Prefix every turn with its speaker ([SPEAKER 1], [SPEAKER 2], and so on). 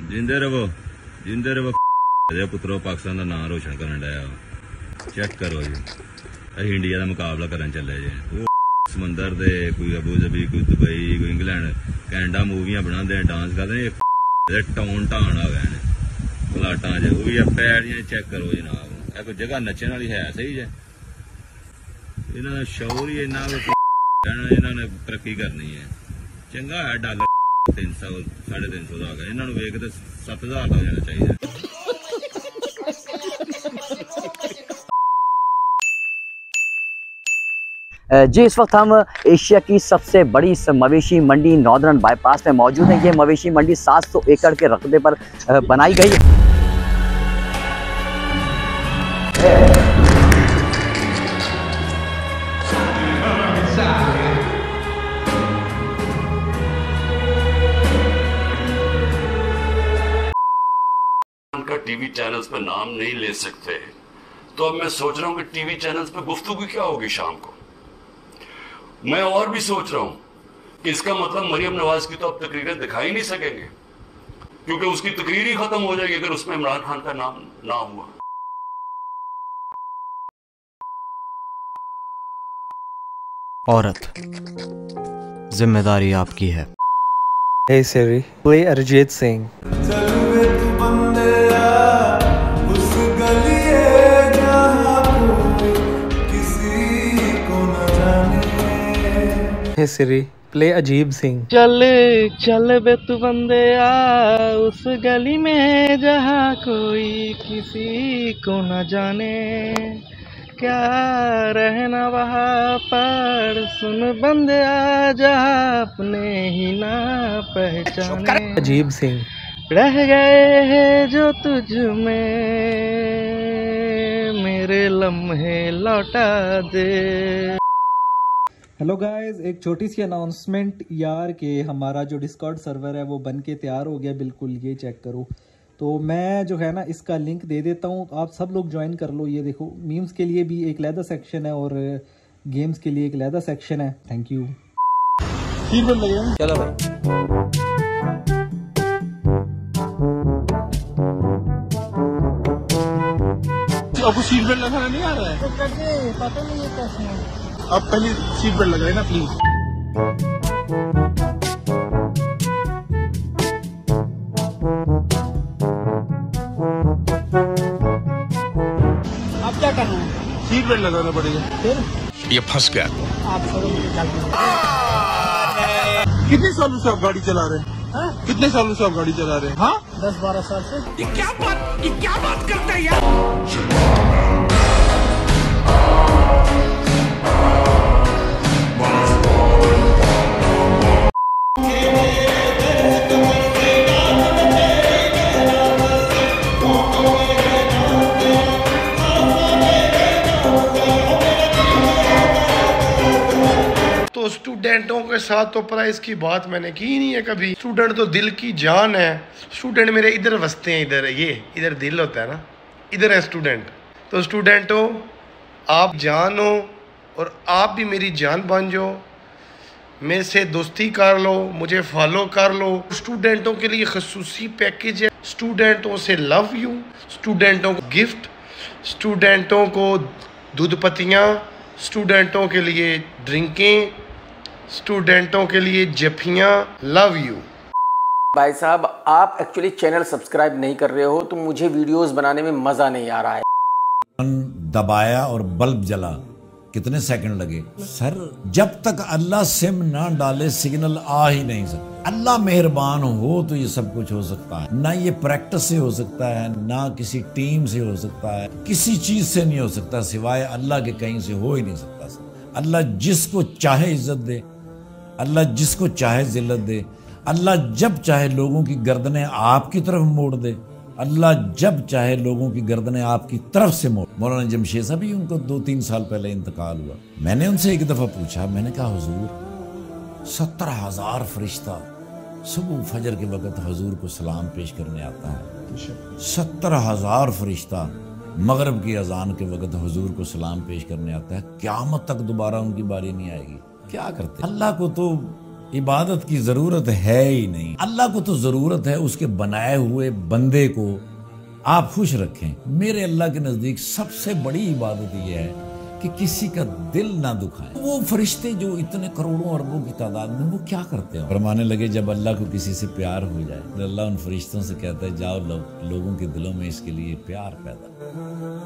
[SPEAKER 1] जिंदे रहो पुत्रो पाकिस्तान का नाम रोशन करन डया चेक करो जी अं इंडिया का मुकाबला करन चले जे वो समंदर दे कोई अबू धाबी कोई दुबई कोई इंग्लैंड कैनेडा मूवियां बनाते डांस करते टौन ढान आ गए प्लाटा च वो भी पैर चेक करो जनाब कोई जगह नच्चने वाली है सही जे इन्होंने शौर ही इन्ना इन्होंने तरक्की करनी है चंगा है डॉलर 300 350 का आ गया इन्होंने वेख तो 7000 का हो जाना चाहिए।
[SPEAKER 2] जी इस वक्त हम एशिया की सबसे बड़ी मवेशी मंडी नॉर्दर्न बाईपास में मौजूद है। ये मवेशी मंडी 700 एकड़ के रकबे पर बनाई गई है।
[SPEAKER 3] का टीवी चैनल्स पे नाम नहीं ले सकते तो अब मैं सोच रहा हूं कि टीवी चैनल्स पे गुफ्तगू क्या होगी शाम को। मैं और भी सोच रहा हूं कि इसका मतलब मरियम नवाज की तो अब तकरीरें दिखाई नहीं सकेंगे क्योंकि उसकी तकरीर ही खत्म हो जाएगी अगर उसमें इमरान खान का नाम ना हुआ।
[SPEAKER 4] औरत जिम्मेदारी आपकी है।
[SPEAKER 5] Hey Siri, play Arijit Singh. Hey Siri, play अजीब सिंह।
[SPEAKER 6] चल चल बे तू बंदे आ उस गली में जहाँ कोई किसी को न जाने क्या रहना वहाँ पर सुन बंदे आ जहाँ अपने ही ना पहचाने।
[SPEAKER 5] अजीब सिंह।
[SPEAKER 6] रह गए हैं जो तुझ में मेरे लम्हे लौटा दे।
[SPEAKER 7] हेलो गाइस, एक छोटी सी अनाउंसमेंट यार कि हमारा जो डिस्कॉर्ड सर्वर है वो बन के तैयार हो गया बिल्कुल, ये चेक करो। तो मैं जो है ना इसका लिंक दे देता हूँ, आप सब लोग ज्वाइन कर लो। ये देखो मीम्स के लिए भी एक अलहदा सेक्शन है और गेम्स के लिए एक अलहदा सेक्शन है। Thank you.
[SPEAKER 2] चलो भाई
[SPEAKER 8] आपको सीट बेल्ट लगाना नहीं आ रहा है?
[SPEAKER 6] तो करके पता नहीं है कैसे है।
[SPEAKER 8] आप पहले सीट बेल्ट लगाए ना प्लीज।
[SPEAKER 6] आप क्या करना है?
[SPEAKER 8] सीट बेल्ट लगाना पड़ेगा।
[SPEAKER 6] फिर
[SPEAKER 8] ये फंस गया।
[SPEAKER 6] आप
[SPEAKER 8] कितने सालों से आप गाड़ी चला रहे हैं? कितने सालों से आप गाड़ी चला रहे हैं? हाँ
[SPEAKER 6] 10-12 साल से।
[SPEAKER 8] ये क्या बात करते हैं यार?
[SPEAKER 9] तो स्टूडेंटों के साथ तो प्राइस की बात मैंने की ही नहीं है कभी। स्टूडेंट तो दिल की जान है। स्टूडेंट मेरे इधर बसते हैं, इधर दिल होता है ना, इधर है स्टूडेंट। तो स्टूडेंटों आप जान हो और आप भी मेरी जान बन जाओ, मेरे से दोस्ती कर लो, मुझे फॉलो कर लो। स्टूडेंटों के लिए खसूसी पैकेज है, स्टूडेंटों से लव यू, स्टूडेंटों को गिफ्ट, स्टूडेंटों को दूध पत्तियाँ, स्टूडेंटों के लिए ड्रिंकें, स्टूडेंटों के लिए जफियाँ। Love you.
[SPEAKER 2] भाई साहब, आप एक्चुअली चैनल सब्सक्राइब नहीं कर रहे हो तो मुझे वीडियोस बनाने में मजा नहीं आ रहा है।
[SPEAKER 10] दबाया और बल्ब जला, कितने सेकंड लगे सर? जब तक अल्लाह सिम ना डाले सिग्नल आ ही नहीं सकता। अल्लाह मेहरबान हो तो ये सब कुछ हो सकता है। ना ये प्रैक्टिस से हो सकता है, ना किसी टीम से हो सकता है, किसी चीज से नहीं हो सकता सिवाय अल्लाह के, कहीं से हो ही नहीं सकता सर। अल्लाह जिसको चाहे इज्जत दे, अल्लाह जिसको चाहे जिल्लत दे, अल्लाह जब चाहे लोगों की गर्दनें आपकी तरफ मोड़ दे, अल्लाह जब चाहे लोगों की गर्दनें आपकी तरफ से मोड़। मौलाना जमशेद साहब ही उनको 2-3 साल पहले इंतकाल हुआ। मैंने उनसे एक दफा पूछा, मैंने कहा हुजूर 70,000 फरिश्ता सुबह फजर के वक्त हुजूर को सलाम पेश करने आता है, 70,000 फरिश्ता मगरब की अजान के वक्त हुजूर को सलाम पेश करने आता है, क़यामत तक दोबारा उनकी बारी नहीं आएगी। क्या करते? अल्लाह को तो इबादत की जरूरत है ही नहीं। अल्लाह को तो जरूरत है उसके बनाए हुए बंदे को आप खुश रखें। मेरे अल्लाह के नजदीक सबसे बड़ी इबादत यह है कि किसी का दिल ना दुखाए। वो फरिश्ते जो इतने करोड़ों अरबों की तादाद में, वो क्या करते हैं? फरमाने लगे जब अल्लाह को किसी से प्यार हो जाए, अल्लाह उन फरिश्तों से कहता है जाओ लोगों के दिलों में इसके लिए प्यार पैदा।